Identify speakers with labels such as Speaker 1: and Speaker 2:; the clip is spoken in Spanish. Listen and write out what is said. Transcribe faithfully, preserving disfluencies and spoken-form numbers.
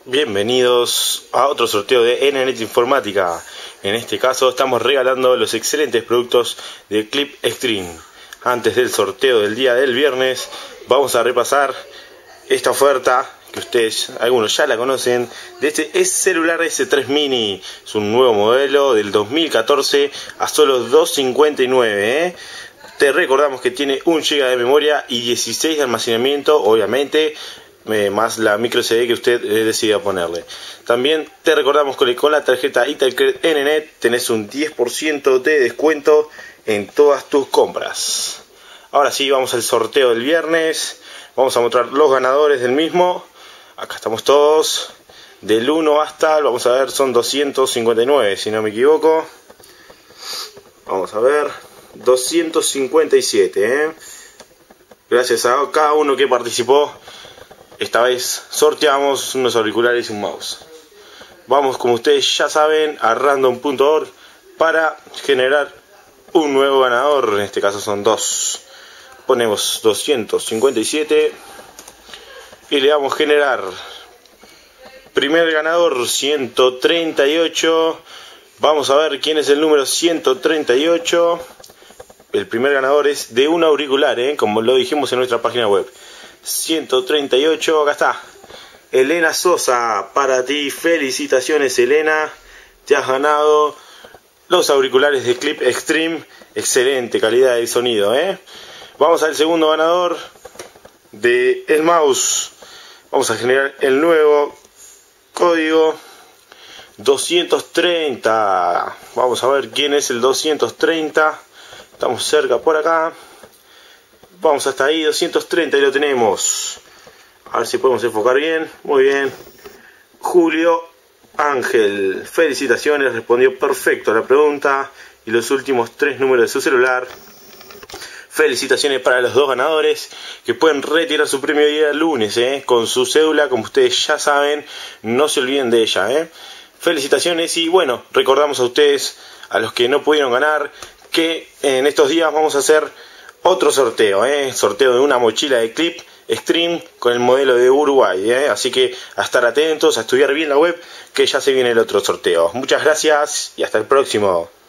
Speaker 1: Bienvenidos a otro sorteo de N-Net Informática. En este caso estamos regalando los excelentes productos de Clip Extreme. Antes del sorteo del día del viernes vamos a repasar esta oferta que ustedes, algunos ya la conocen, de este celular ese tres mini. Es un nuevo modelo del dos mil catorce a solo dos dólares cincuenta y nueve, ¿eh? Te recordamos que tiene un giga de memoria y dieciséis de almacenamiento, obviamente, eh, más la micro S D que usted eh, decida ponerle. También te recordamos que con la tarjeta Italcred N-Net tenés un diez por ciento de descuento en todas tus compras. Ahora sí, vamos al sorteo del viernes. Vamos a mostrar los ganadores del mismo. Acá estamos todos. Del uno hasta, vamos a ver, son doscientos cincuenta y nueve, si no me equivoco. Vamos a ver. doscientos cincuenta y siete, ¿eh? Gracias a cada uno que participó. Esta vez sorteamos unos auriculares y un mouse. Vamos, como ustedes ya saben, a random punto org para generar un nuevo ganador. En este caso son dos. Ponemos doscientos cincuenta y siete y le damos generar. Primer ganador ciento treinta y ocho. Vamos a ver quién es el número ciento treinta y ocho. El primer ganador es de un auricular, ¿eh? Como lo dijimos en nuestra página web. ciento treinta y ocho, acá está. Elena Sosa, para ti, felicitaciones Elena. Te has ganado los auriculares de Clip Extreme. Excelente calidad de sonido, ¿eh? Vamos al segundo ganador de el mouse. Vamos a generar el nuevo código doscientos treinta. Vamos a ver quién es el doscientos treinta. Estamos cerca por acá. Vamos hasta ahí, doscientos treinta, y lo tenemos. A ver si podemos enfocar bien. Muy bien. Julio Ángel, felicitaciones, respondió perfecto a la pregunta y los últimos tres números de su celular. Felicitaciones para los dos ganadores que pueden retirar su premio el día lunes, ¿eh? Con su cédula, como ustedes ya saben, no se olviden de ella, ¿eh? Felicitaciones y bueno, recordamos a ustedes, a los que no pudieron ganar, que en estos días vamos a hacer otro sorteo, ¿eh? Sorteo de una mochila de Clip Extreme con el modelo de Uruguay, ¿eh? Así que a estar atentos, a estudiar bien la web, que ya se viene el otro sorteo. Muchas gracias y hasta el próximo.